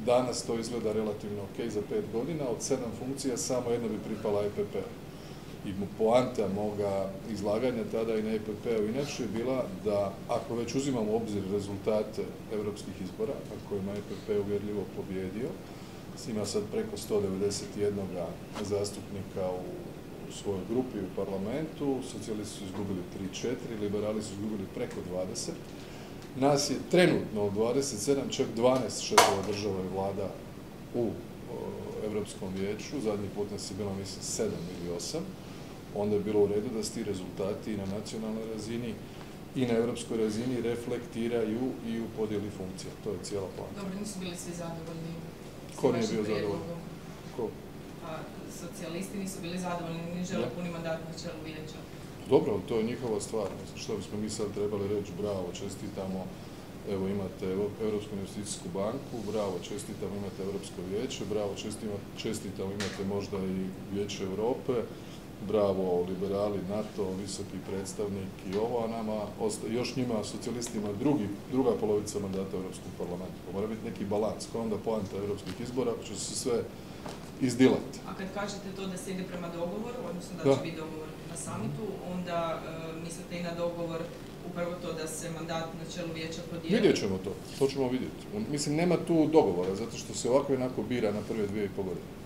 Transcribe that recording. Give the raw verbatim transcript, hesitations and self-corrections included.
danas to izgleda relativno ok za pet godina, od sedam funkcija samo jedna bi pripala E P P-u. I poanta moga izlaganja tada i na E P P-u inače je bila da ako već uzimamo u obzir rezultate europskih izbora, na kojima je E P P uvjerljivo pobjedio, ima sad preko sto devedeset jedan zastupnika u, u svojoj grupi u parlamentu, socijalisti su izgubili tri četiri, liberali su izgubili preko dvadeset. Nas je trenutno od dvadeset sedam čak dvanaest šefova država i vlada u Europskom vijeću, zadnji put nas je bilo mislim sedam ili osam, onda je bilo u redu da se ti rezultati i na nacionalnoj razini i na europskoj razini reflektiraju i u podjeli funkcija. To je cijela poanta. Dobro, nisu bili svi zadovoljni. Ko nije bio zadovoljan? Ko? Pa, socijalisti nisu bili zadovoljni, ne žele puni mandat na čelu vijeća. Dobro, to je njihova stvar. Što bismo mi sad trebali reći, bravo, čestitamo, evo imate Europsku investicijsku banku, bravo, čestitamo, imate Europsko vijeće, bravo, čestitamo, imate možda i Vijeće Europe, bravo, liberali, NATO, visoki predstavnik i ovo, a nama, još njima, socijalistima, drugi, druga polovica mandata u Europskom parlamentu. Mora biti neki balans, koja onda poanta europskih izbora, će se sve izdilati. A kad kažete to da se ide prema dogovoru, odnosno da, da. će biti dogovor na samitu, onda e, mislite i na dogovor upravo to da se mandat na čelu vijeća podijeli? Vidjet ćemo to, to ćemo vidjeti. Mislim, nema tu dogovora, zato što se ovako jednako bira na prve dvije i pol godine.